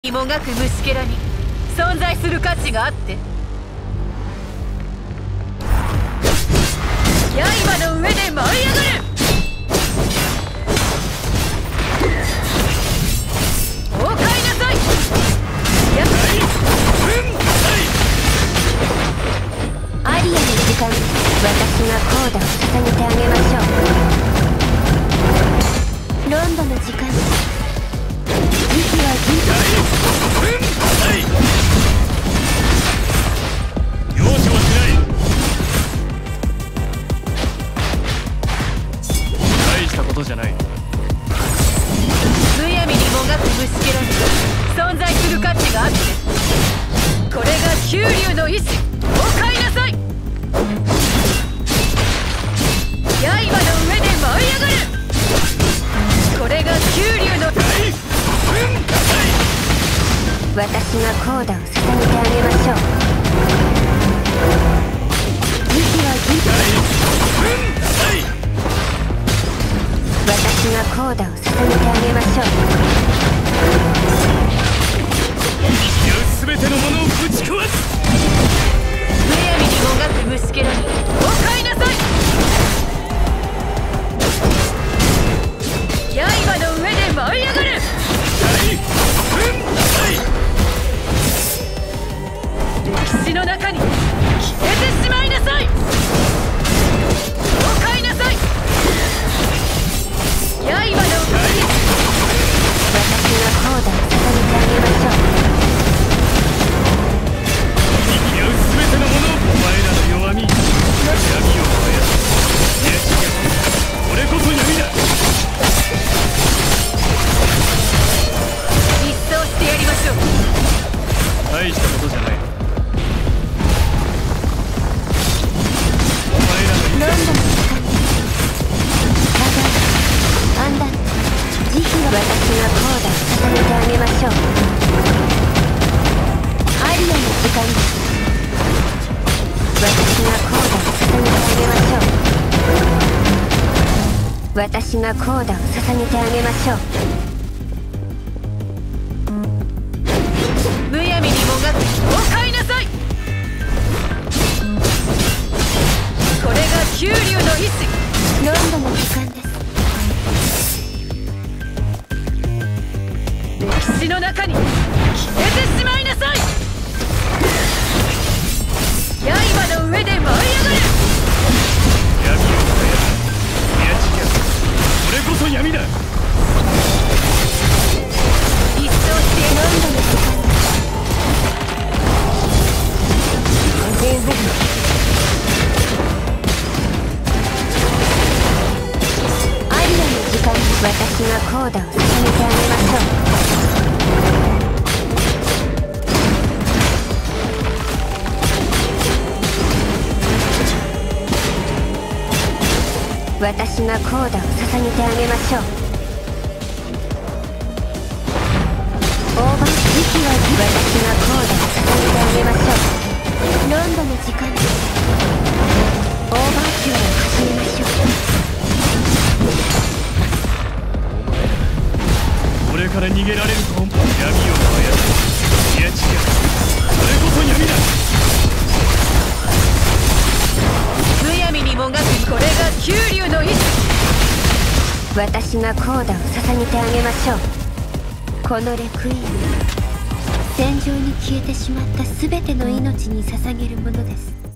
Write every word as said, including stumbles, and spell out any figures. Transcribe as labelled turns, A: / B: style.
A: もがく虫けらに存在する価値があって刃の上で舞い上がる。お帰りなさい。やっ
B: アリアの時間、私がコーダを捧げてあげましょう。ロンドの時間、時期は銀河。
C: 容赦はしない。大したことじゃない。
A: むやみにもがく虫けらに存在する価値があってこれが九龍の意志。お帰りなさい。刃の上で舞い上がる。これが九龍の
B: 私がコーダを捧げてあげましょう。時期は銀河。私がコーダを捧げてあげましょう。
C: 生き合う全てのものをぶち壊す。
A: むやみにもがく虫けらにお帰りなさい。刃の上で舞い上がる。歴史の中に消えてしまいなさい。お帰りなさい。刃の上に
B: 私がコーダを捧げてあげましょう。
C: 生き合う全てのものをお前らの弱み闇を燃やす。いや違う、これこそ闇だ。
A: 一掃してやりましょう。
C: 大したことじゃない。お前らの
B: ロンドの時間、ただアンダッチ、時期は私がコーダを捧げてあげましょう。アリアの時間です。私がコーダを捧げてあげましょう。私がコーダを捧げてあげましょう。
A: むやみにもがくお帰りなさい。これが九龍の意志。
B: ロンドの時間です。
A: 歴史の中に消えてしまいなさい。刃の上で舞い上がる。
C: 闇を燃やす。いや違う、これこそ闇だ。
A: 一掃して
B: ロンドの時間です。
C: 完全動くな。
B: アリアの時間に私がコーダを捧げてあげましょう。私がコーダを捧げてあげましょう。オーバー時期は私がコーダを捧げてあげましょう。ロンドの時間です。オーバーキューを始めましょう。
C: これから逃げられると思う。闇を燃やす。いや違う、これこそ闇だ。
A: むやみにもがくこれが九龍の意志。
B: 私がコーダを捧げてあげましょう。このレクイエム、戦場に消えてしまった全ての命に捧げるものです。